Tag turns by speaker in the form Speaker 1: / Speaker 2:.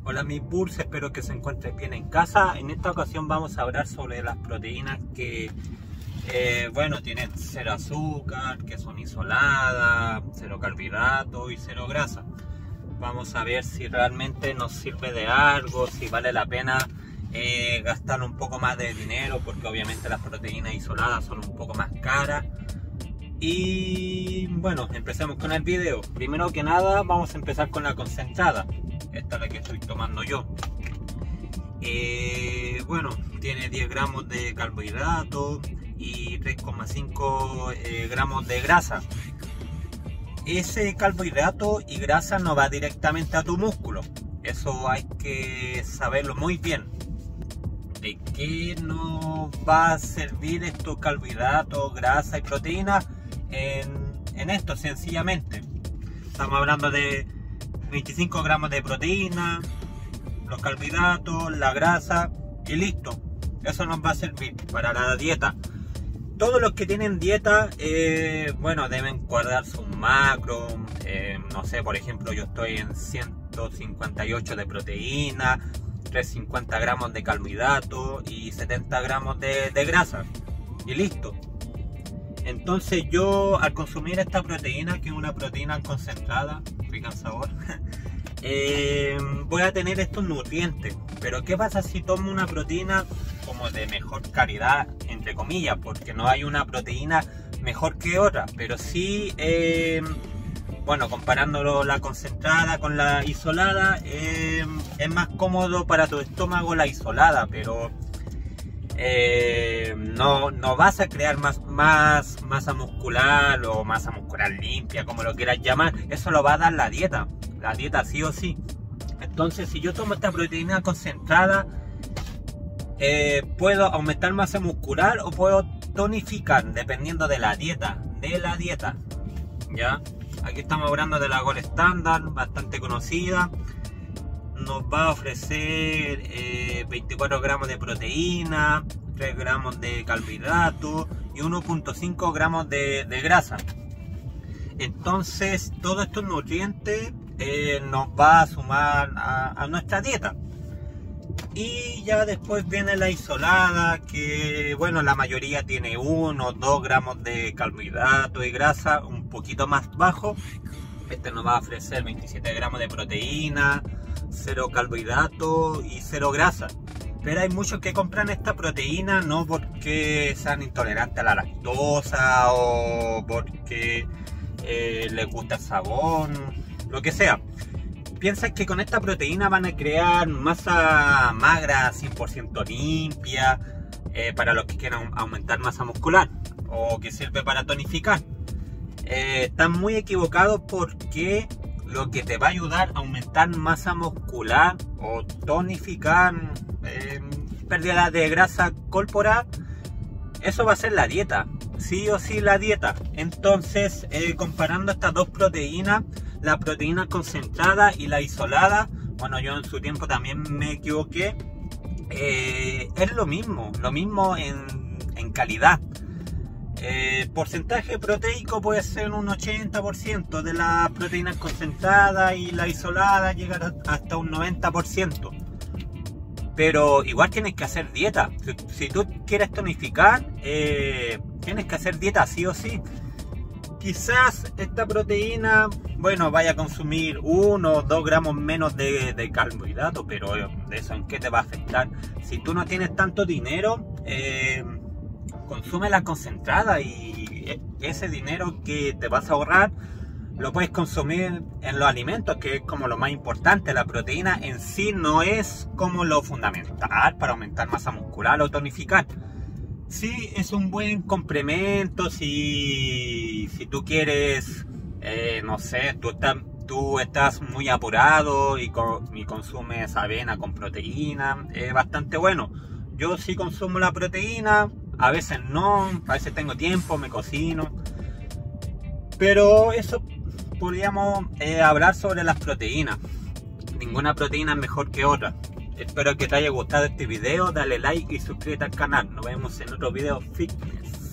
Speaker 1: Hola mis Bulls, espero que se encuentren bien en casa. En esta ocasión vamos a hablar sobre las proteínas que bueno, tienen cero azúcar, que son isoladas, cero carbohidratos y cero grasa. Vamos a ver si realmente nos sirve de algo, si vale la pena gastar un poco más de dinero, porque obviamente las proteínas isoladas son un poco más caras. Y bueno, empecemos con el video. Primero que nada vamos a empezar con la concentrada. Esta es la que estoy tomando yo. Bueno, tiene 10 gramos de carbohidratos y 3,5 gramos de grasa. Ese carbohidrato y grasa no va directamente a tu músculo. Eso hay que saberlo muy bien. ¿De qué nos va a servir estos carbohidratos, grasa y proteínas? En esto sencillamente estamos hablando de 25 gramos de proteína, los carbohidratos, la grasa y listo. Eso nos va a servir para la dieta. Todos los que tienen dieta, bueno, deben guardar sus macros. No sé, por ejemplo, yo estoy en 158 de proteína, 350 gramos de carbohidratos y 70 gramos de grasa y listo. Entonces yo, al consumir esta proteína, que es una proteína concentrada, rica en sabor, voy a tener estos nutrientes. Pero ¿qué pasa si tomo una proteína como de mejor calidad, entre comillas? Porque no hay una proteína mejor que otra, pero sí, bueno, comparándolo la concentrada con la isolada, es más cómodo para tu estómago la isolada, pero no vas a crear más masa muscular o masa muscular limpia, como lo quieras llamar. Eso lo va a dar la dieta sí o sí. Entonces, si yo tomo esta proteína concentrada, puedo aumentar masa muscular o puedo tonificar, dependiendo de la dieta. ¿Ya? Aquí estamos hablando de la Gold Standard, bastante conocida. Nos va a ofrecer 24 gramos de proteína, 3 gramos de carbohidratos y 1,5 gramos de grasa. Entonces todos estos nutrientes nos va a sumar a nuestra dieta. Y ya después viene la isolada, que bueno, la mayoría tiene 1 o 2 gramos de carbohidratos y grasa, un poquito más bajo. Este nos va a ofrecer 27 gramos de proteína, 0 carbohidratos y 0 grasa. Pero hay muchos que compran esta proteína no porque sean intolerantes a la lactosa o porque les gusta el sabor, lo que sea. Piensan que con esta proteína van a crear masa magra 100% limpia, para los que quieran aumentar masa muscular, o que sirve para tonificar. Están muy equivocados, porque lo que te va a ayudar a aumentar masa muscular o tonificar, pérdida de grasa corporal, eso va a ser la dieta, sí o sí la dieta. Entonces, comparando estas dos proteínas, la proteína concentrada y la isolada, bueno, yo en su tiempo también me equivoqué, es lo mismo en calidad. Porcentaje proteico puede ser un 80% de las proteínas concentradas, y la isolada llegar hasta un 90%. Pero igual tienes que hacer dieta. Si tú quieres tonificar, tienes que hacer dieta sí o sí. Quizás esta proteína, bueno, vaya a consumir 1 o 2 gramos menos de carbohidratos, pero de eso, ¿en qué te va a afectar? Si tú no tienes tanto dinero, consume la concentrada, y ese dinero que te vas a ahorrar lo puedes consumir en los alimentos, que es como lo más importante. La proteína en sí no es como lo fundamental para aumentar masa muscular o tonificar. Sí, es un buen complemento si tú quieres, no sé, tú estás muy apurado y consumes avena con proteína, es bastante bueno. Yo sí consumo la proteína, a veces no, a veces tengo tiempo, me cocino. Pero eso podríamos hablar sobre las proteínas. Ninguna proteína es mejor que otra. Espero que te haya gustado este video, dale like y suscríbete al canal. Nos vemos en otro video fitness.